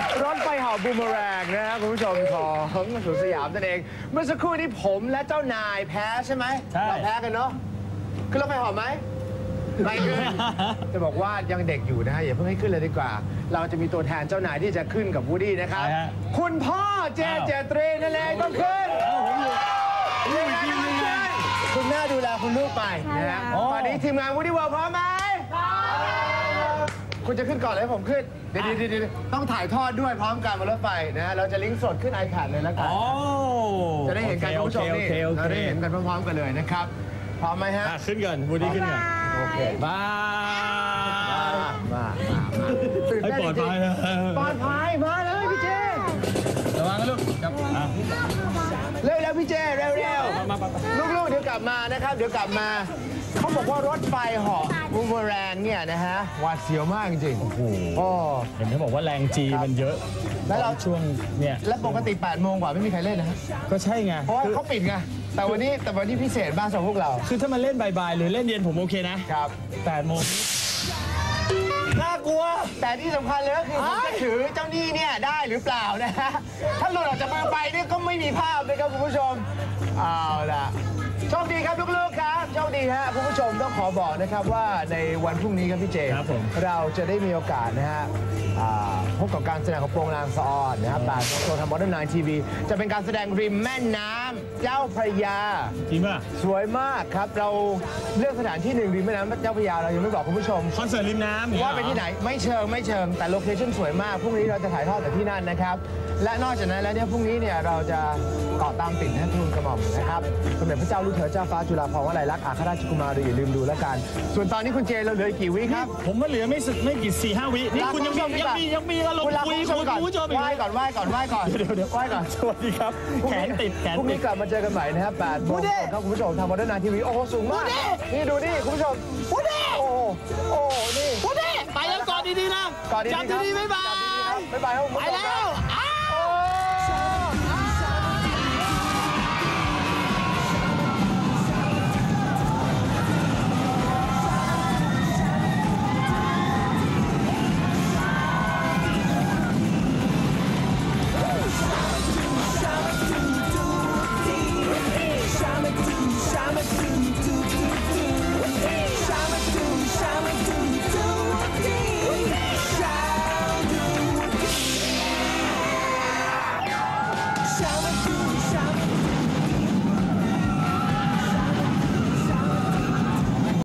รถไฟเหาะบูมเมอแรงนะครับคุณผู้ชมของสวนสยามนั่นเองเมื่อสักครู่นี้ผมและเจ้านายแพ้ใช่ไหมเราแพ้กันเนาะขึ้นรถไฟเหาะไหมไม่ขึ้นจะบอกว่ายังเด็กอยู่นะฮะอย่าเพิ่งให้ขึ้นเลยดีกว่าเราจะมีตัวแทนเจ้านายที่จะขึ้นกับวูดดี้นะครับคุณพ่อเจตรีนั่นเองต้องขึ้นคุณแม่ดูแลคุณลูกไปนะฮะตอนนี้ทีมงานวูดดี้เวิลด์พร้อมไหมคุณจะขึ้นก่อนเลยผมขึ้นเดี๋ยวต้องถ่ายทอดด้วยพร้อมกันบนรถไฟนะเราจะลิงก์สดขึ้น iPad เลยแล้วกันจะได้เห็นกันคุณผู้ชมนี่เราได้เห็นกันพร้อมๆกันเลยนะครับพร้อมไหมฮะขึ้นก่อนวูดดี้ขึ้นก่อนโอเคมาให้ปลอดภัยปลอดภัยมาเลยพี่เจระวังนะลูกเร็วพี่เจเร็วลูกๆเดี๋ยวกลับมานะครับเดี๋ยวกลับมาเขาบอกว่ารถไฟเหาะบูมเมอแรงเนี่ยนะฮะหวาดเสียวมากจริงๆโอ้โหเห็นเขาบอกว่าแรงจีมันเยอะแล้วเราช่วงเนี่ยและปกติ8 โมงกว่าไม่มีใครเล่นนะฮะก็ใช่ไงเพราะว่าเขาปิดไงแต่วันนี้พิเศษมากสำหรับพวกเราคือถ้ามาเล่นบ่ายๆหรือเล่นเย็นผมโอเคนะครับ8 โมงน่ากลัวแต่ที่สำคัญเลยก็คือผมจะถือเจ้าหนี้เนี่ยได้หรือเปล่านะฮะถ้าหลุดออกจากมือไปเนี่ยก็ไม่มีภาพเลยครับคุณผู้ชมเอาล่ะโชคดีครับลูกๆครับโชคดีฮะคุณผู้ชมต้องขอบอกนะครับว่าในวันพรุ่งนี้ครับพี่เจเราจะได้มีโอกาสนะฮะพบกับการแสดงของโปรงลางสะออนนะครับ8 โมงตรงทาง Modern 9 TV จะเป็นการแสดงริมแม่น้ำเจ้าพระยาจริงป่ะสวยมากครับเราเลือกสถานที่หนึ่งริมแม่น้ำเจ้าพระยาเรายังไม่บอกคุณผู้ชมคอนเสิร์ตริมน้ำว่าเป็นที่ไหนไม่เชิงแต่โลเคชั่นสวยมากพรุ่งนี้เราจะถ่ายทอดจากที่นั่นนะครับและนอกจากนั้นแล้วเนี่ยพรุ่งนี้เนี่ยเราจะเกาะตามติดนะทูลกระหม่อมนะครับสมเด็จพระเจ้าลูกเธอเจ้าฟ้าจุฬาภรณ์วลัยลักษณ์อัครราชกุมารีอย่าลืมดูแล้วกันส่วนตอนนี้คุณเจเราเหลือกี่วิครับผมว่าเหลือไม่กี่4-5 วินี่คุณยังมีอารมณ์คุยคุณผู้ชมไหว้ก่อนเดี๋ยวไหว้ก่อนสวัสดีครับแขนติดพรุ่งนี้กลับมาเจอกันใหม่นะครับ8 โมงครับคุณผู้ชมทาง Modern 9 TVโอ้โหสูงมากนี่ดูนี่คุณผู้ชมโอ้นี่ไปแล้วกอดดีๆนะกอดดีๆจับดีๆบ๊ายบายครับไปแล้ว